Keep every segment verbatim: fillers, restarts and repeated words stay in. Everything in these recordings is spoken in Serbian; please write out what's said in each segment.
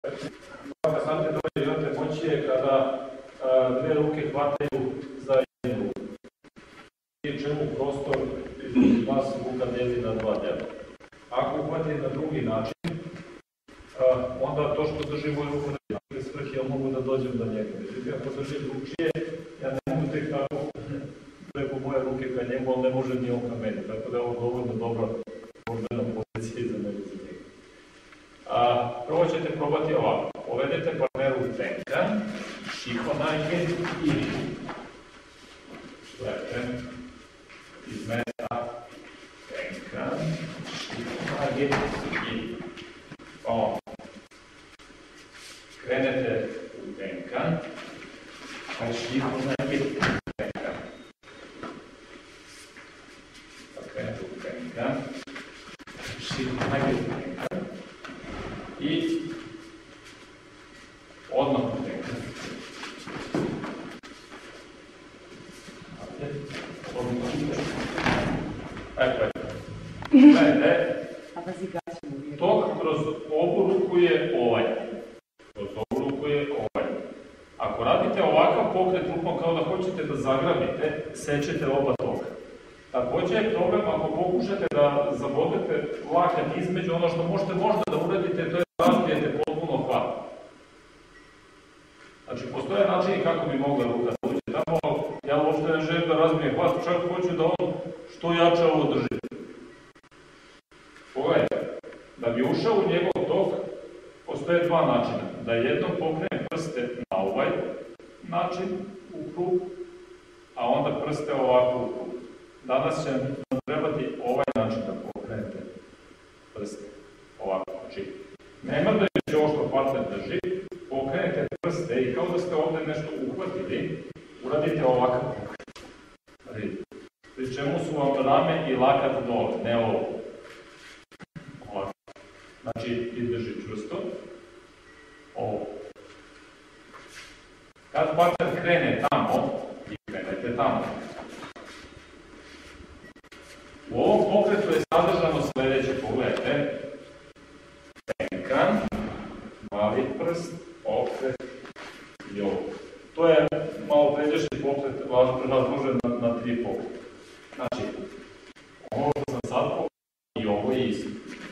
Kad znate da imate moći je kada dve ruke hvataju za jednu ruku. I čemu prostor između vas ruka deli na dva dela. Ako uhvati na drugi način, onda to što držim moju ruku na druge svrhe, ja mogu da dođem do njega. Međutim, ako držim drugčije, ja ne mogu tek tako preko moje ruke ka njemu, ali ne može ni on ka meni. Tako da je ovo dovoljno dobra borbena pozicija za mene za njega. A, prvo ćete probati ovako. Povedete partneru u tenkan, šikonajke i šlepe iz mesta tenkan, šikonajke i pa onda. Krenete u tenkan, pa šikonajke i tenkan. Pa krenete u tenkan, šikonajke i tenkan. I odmah u tenkan. Dakle, gledajte, tok kroz ovu ruku je ovaj. Kroz ovu ruku je ovaj. Ako radite ovakav pokret rukom kao da hoćete da zagrabite, sećete oba toka. Također je problem ako pokušate da zabodete lakat između, ono što možete možda da uradite, to je da razbijete potpuno hvat. Znači, postoje načini kako bi mogla ruka da uđe tamo, ja uopšte ne želim da razbijem hvat, čak hoću da on što jače ovo drži. Pogledajte, da bi ušao u njegov tok, postoje dva načina. Da jednom pokrene prste na ovaj način u krug, a onda prste ovako u krug. Danas će nam trebati ovaj način da pokrenete prste ovako. Znači, ne mrdajući ovo što partner drži, pokrenete prste i kao da ste ovdje nešto uhvatili, uradite ovakav pokret. Pri čemu su vam rame i lakat dole, ne ovo. Ovako. Znači, i drži čvrsto. Ovo. Kad partner krene tamo, i krenete tamo. U ovom pokretu je sadržano sljedeće, pogledajte. Tenkan, mali prst, okret i ovo. To je malo pređešni pokret, razložen na, na tri pokreta. Znači, ovo što sam sad pokret i ovo je isto.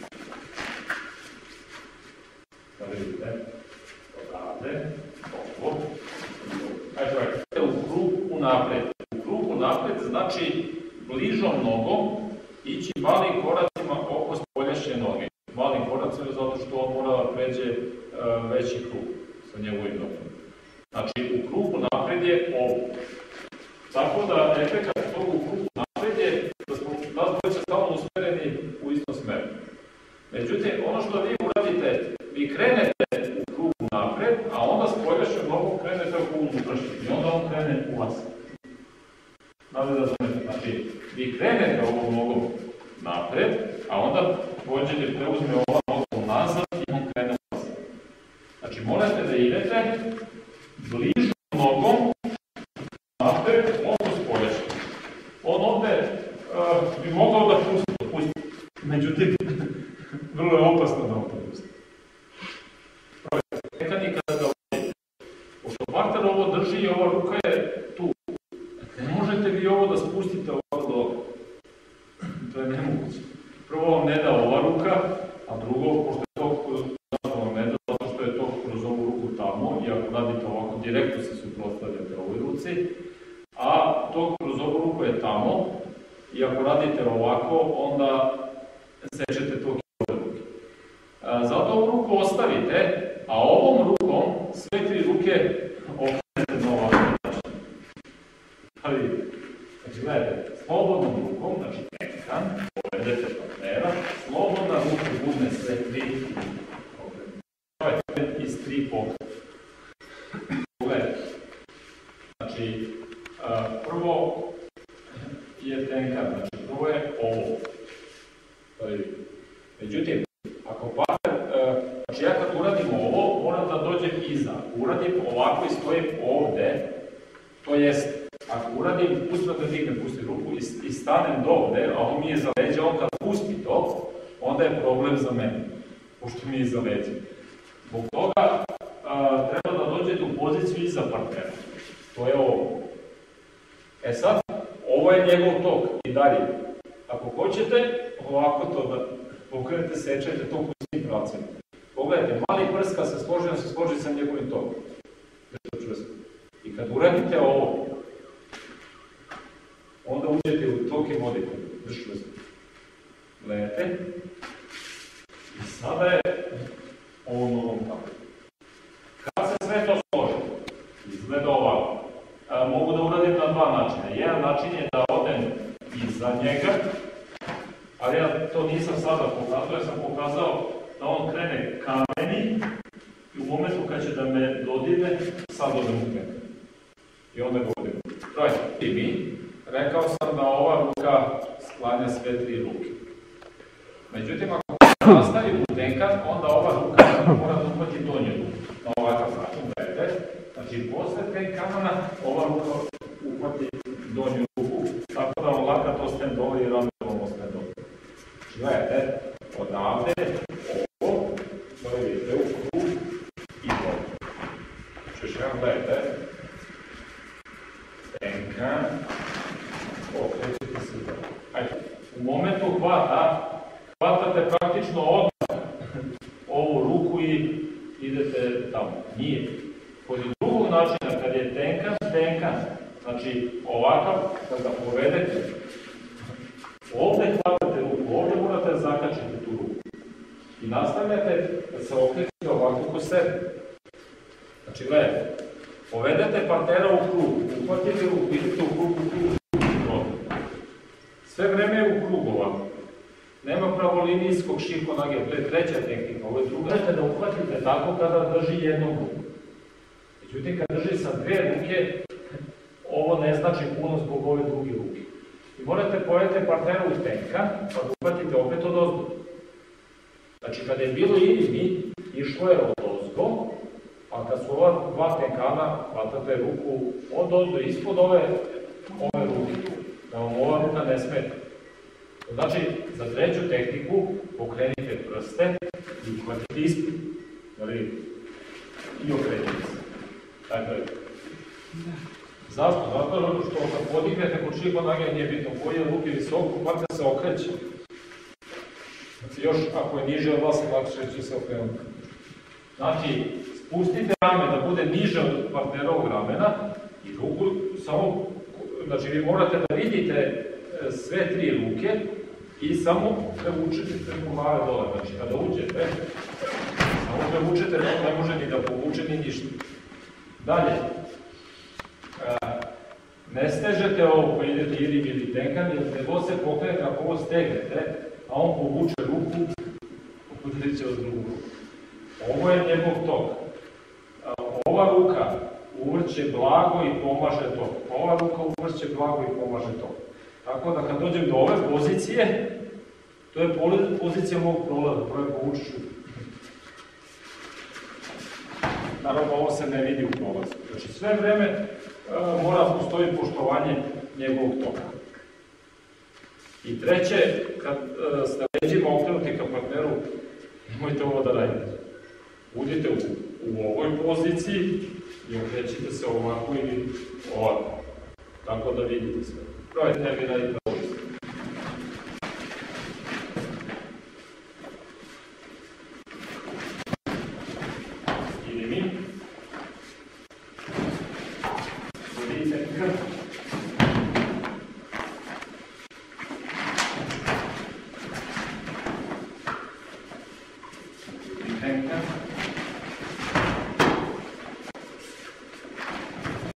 Da vidite, odavde, ovo i ovo. Ajde, ajde, u krug unapred. U krug unapred znači bližom nogom ići malim koracima oko spoljašnje noge. Malim koracima zato što on mora da pređe uh, veći krug sa njegovim nogom. Znači, u krugu napred je ovo. Tako da efekat tog u krugu napred je da smo nas dvojice stalno usmereni u istom smeru. Međutim, ono što vi uradite, vi krenete u krugu napred, a onda spoljašnjom nogom krenete oko unutrašnje i onda on krene u vas. Znate da znate, znači, vi krenete ovom nogom napred, a onda pođete, preuzme ova noga nazad i on krene u vas. Znači, morate da idete bližom nogom napred, oko spoljašnje. On ovde uh, bi mogao da pusti, da pusti. Međutim, vrlo je opasno da on to pusti. Nekad i kada ga ovdje. Pošto partner ovo drži i ova ruka je tu. Ne možete vi ovo da spustite ovako dole. To je nemoguće. Prvo vam ne da ova ruka, a drugo, pošto je to, zašto vam ne da, zato što je to kroz ovu ruku tamo, i ako radite ovako, direktno se suprotstavljate ovoj ruci, a to kroz ovu ruku je tamo, i ako radite ovako, onda sečete to ove ruke. Zato ovu ruku ostavite, a ovom rukom sve tri ruke okrenete na ovakav način. Ali, znači gledajte, slobodnom rukom, znači tenkan, povedete partnera, slobodna ruka budne sve tri pokrete. To je pet iz tri pokrete. Pogledajte. Znači, prvo je tenkan, znači prvo je ovo. Međutim, ako partner, znači ja kad uradim ovo, moram da dođem iza. Ako uradim ovako i stojim ovde, to jest, ako uradim, pustim da dignem, pustim ruku i, i stanem do ovde, a on mi je za leđa, on kad pusti to, onda je problem za mene, pošto mi je za leđa. Zbog toga a, treba da dođete u poziciju iza partnera. To je ovo. E sad, ovo je njegov tok i dalje. Ako hoćete, ovako to da pokrenete, sečete tok u svim pravcima. Pogledajte, mali prst kad se složi, on se složi sa njegovim tokom. I kad uradite ovo, onda uđete u tok i modite. Gledajte. I sada je ovo novom tako. Kad se sve to složi, izgleda ovako. A, mogu da uradim na dva načina. Jedan način je da odem iza njega, ali ja to nisam sada pokazao, ja sam pokazao da on krene kameni i u momentu kad će da me dodirne, sad odem u krene. I onda ga odem. Pravite, i mi, rekao sam da ova ruka sklanja sve tri ruke. Međutim, ako nastavi u tenkan, onda ova ruka mora da uhvati donju ruku. Na ovakav način, gledajte. Znači, posle tenkana, ova ruka uhvati donju ruku, tako da on laka to sten dole i ramenom ostane dole. Znači, gledajte, odavde, ovo, to je vidite u krug i dole. Znači, još jedan gledajte. Tenkan, okrećete se dole. Ajde, u momentu hvata, hvatate praktično odmah ovu ruku i idete tamo. Nije. Kod drugog načina, kad je tenkan, tenkan, znači ovakav, kad ga povedete, ovde hvatate ruku, ovde morate da zakačite tu ruku. I nastavljate da se okrećete ovako ko sebe. Znači, gledajte, povedete partnera u krug, uhvatite ruku, idete u krug, u krug, u krug. Sve vreme je u krug ovako. Nema pravolinijskog šikonage, to je treća tehnika, ovo je druga. Možete da uhvatite tako kada drži jednu ruku. Međutim, kad drži sa dve ruke, ovo ne znači puno zbog ove druge ruke. I morate povedete partnera u tenkan, pa da uhvatite opet od ozgo. Znači, kada je bilo ili mi, išlo je od ozgo, a kad su ova dva tenkana, hvatate ruku od ozgo, ispod ove, ove ruke, da vam ova ruka ne smeta. Znači, za treću tehniku pokrenite prste i uhvatite ispod. I okrenite se. Dakle, zašto? Zato što kad podignete kod šikonage, nije bitno koji je ruke visoko, partner se okreće. Znači, još ako je niže od vas, lakše će se okrenuti. Znači, spustite rame da bude niže od partnerovog ramena i ruku samo, znači vi morate da vidite sve tri ruke i samo prevučete preko glave dole. Znači, kada uđete, samo prevučete, to ne može ni da povuče ni ništa. Dalje, ne stežete ovo koji idete irim ili tenkan, jer nego se pokrene kako ovo stegnete, a on povuče ruku, udarit će od drugu ruku. Ovo je njegov tok. Ova ruka uvrće blago i pomaže tok. Ova ruka uvrće blago i pomaže tok. Tako da kad dođem do ove pozicije, to je pozicija mog prolaza, prvo povučeš ruku. Naravno, ovo se ne vidi u prolazu. Znači, sve vreme e, mora postoji poštovanje njegovog toka. I treće, kad e, ste leđima okrenuti ka partneru, nemojte ovo da radite. Budite u, u ovoj poziciji i okrećite se ovako ili ovako. Tako da vidite sve. Pravite ne bi radite ovo isto. Idem mi. Vidite,